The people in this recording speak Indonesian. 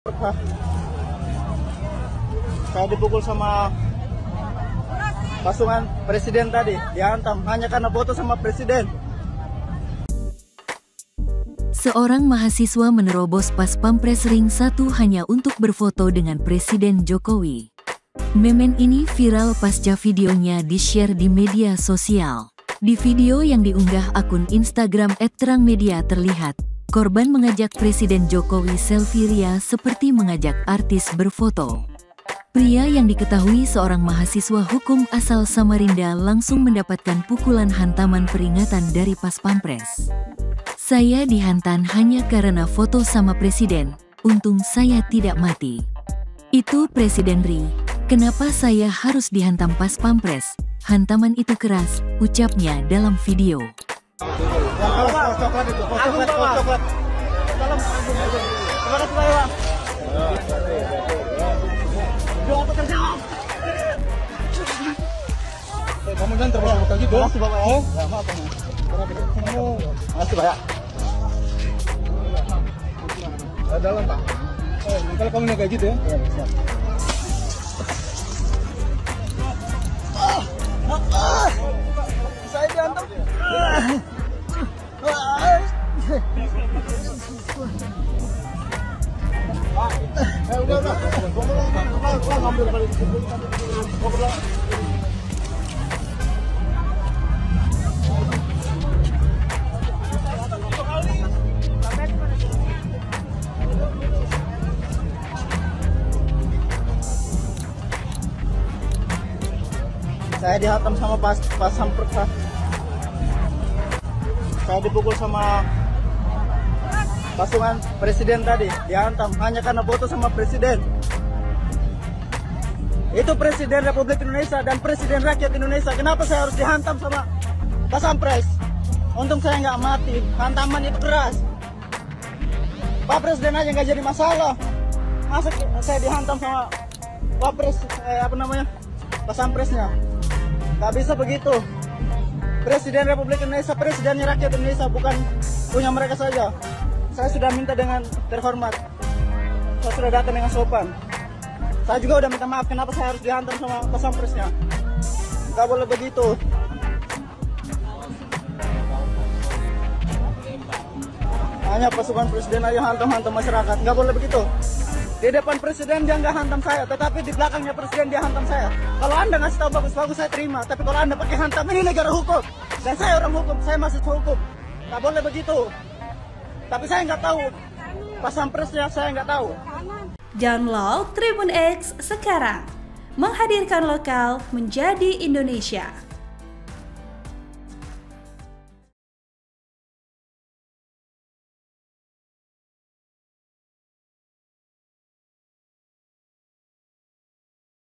Saya dipukul sama pasukan presiden tadi, dihantam hanya karena foto sama presiden. Seorang mahasiswa menerobos Pas Pampres Ring 1 hanya untuk berfoto dengan Presiden Jokowi. Momen ini viral pasca videonya di-share di media sosial. Di video yang diunggah akun Instagram @terangmedia terlihat korban mengajak Presiden Jokowi selfie ria seperti mengajak artis berfoto. Pria yang diketahui seorang mahasiswa hukum asal Samarinda langsung mendapatkan pukulan hantaman peringatan dari Pas Pampres. "Saya dihantam hanya karena foto sama presiden, untung saya tidak mati. Itu Presiden Ri, kenapa saya harus dihantam Pas Pampres? Hantaman itu keras," ucapnya dalam video. Kamu jangan terbawa gitu. Makasih Bapak ya. Ya, maaf Pak. Makasih Pak ya. Dalam Pak. Kalau kamu nggak kayak gitu ya. Iya, siap. Saya dihantam. Udah. Ngambil balik. Saya dihantam sama pas Pampres. Saya dipukul sama pasukan presiden tadi, dihantam hanya karena foto sama presiden. Itu Presiden Republik Indonesia dan Presiden Rakyat Indonesia. Kenapa saya harus dihantam sama Pas Pampres? Untung saya nggak mati. Hantaman itu keras. Pak Presiden aja nggak jadi masalah. Masa saya dihantam sama Pak Pas Pampresnya? Gak bisa begitu. Presiden Republik Indonesia, presidennya rakyat Indonesia, bukan punya mereka saja. Saya sudah minta dengan terhormat. Saya sudah datang dengan sopan. Saya juga udah minta maaf kenapa saya harus dihantam sama Pas Pampresnya. Gak boleh begitu. Hanya pasukan presiden aja hantam-hantam masyarakat. Gak boleh begitu. Di depan presiden dia nggak hantam saya, tetapi di belakangnya presiden dia hantam saya. Kalau Anda ngasih tahu bagus-bagus saya terima, tapi kalau Anda pakai hantam, ini negara hukum. Dan saya orang hukum, saya masih hukum. Nggak boleh begitu. Tapi saya nggak tahu, Pas Pampresnya saya nggak tahu. Download Tribun X sekarang, menghadirkan lokal menjadi Indonesia.